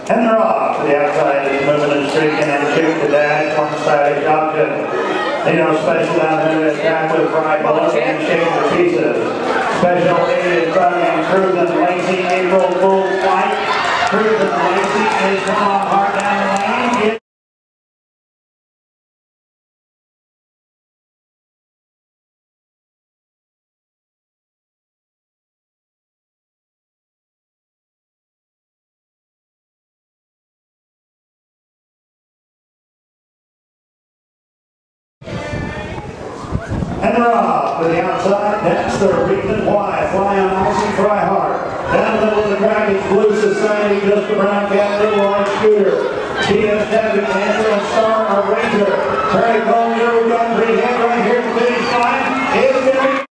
And they're off to the outside, moving and streaking and shooting the dash, one side option. They know special down there to attack with fry balls and shake the pieces. Special aid is running Cruising Lacey, April full flight. Cruising Lacey is come on hard down the lane. And they're off to the outside. That's the reason why. Fly on Icy, fly hard. Down the middle of the track is Blue Society, just a brown cat, little orange scooter. TS Heavy, Angela Star, a Ranger. Terry Collier, we've got 3 head right here at the finish line. It's going to be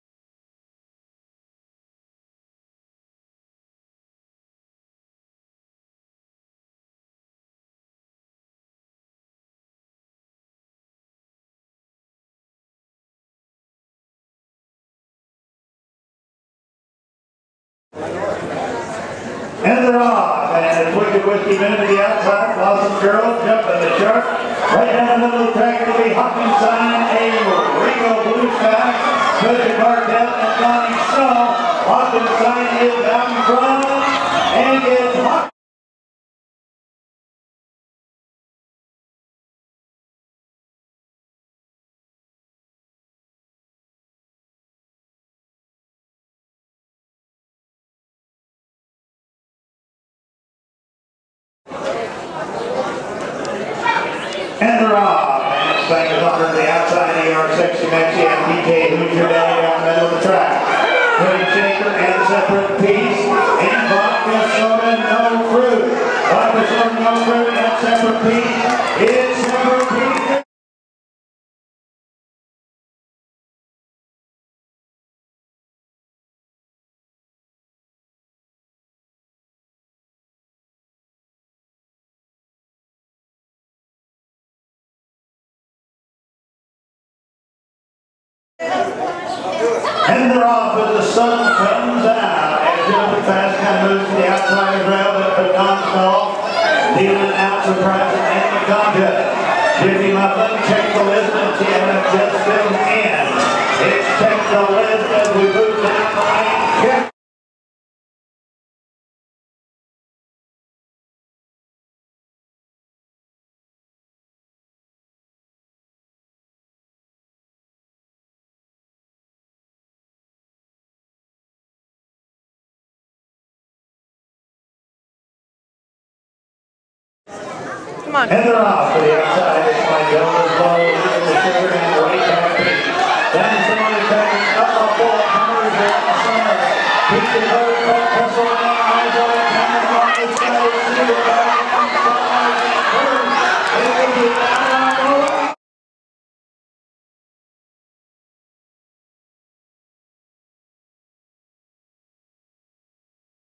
and they're off, and a Twinkle Whiskey Minute to the outside, Blossom Girl, jumping the shark. Right down the middle of the track will be Hawkins Sign, a Ringo Blue Sky, Treasure Cartel, and Donnie Snow. Hawkins Sign is out in front, and it's Hawkins. And they're off. And it's back to the outside. AR Sexy Mexi and PK Hoosier down the middle of the track. Pretty Shaker and Separate Piece. And Vodka Soda No Fruit. Vodka Soda No Fruit and Separate Piece. It's Separate Piece. And they're off as the sun comes out. And Jennifer Fast kind of moves to the outside rail, but Don Stall dealing out surprise and the contest. Jimmy Muffin, check the list, and TMF just fills in. It's check the list as we move down the lane. Come on. And they're off to the outside. It's my Jonas Bowl.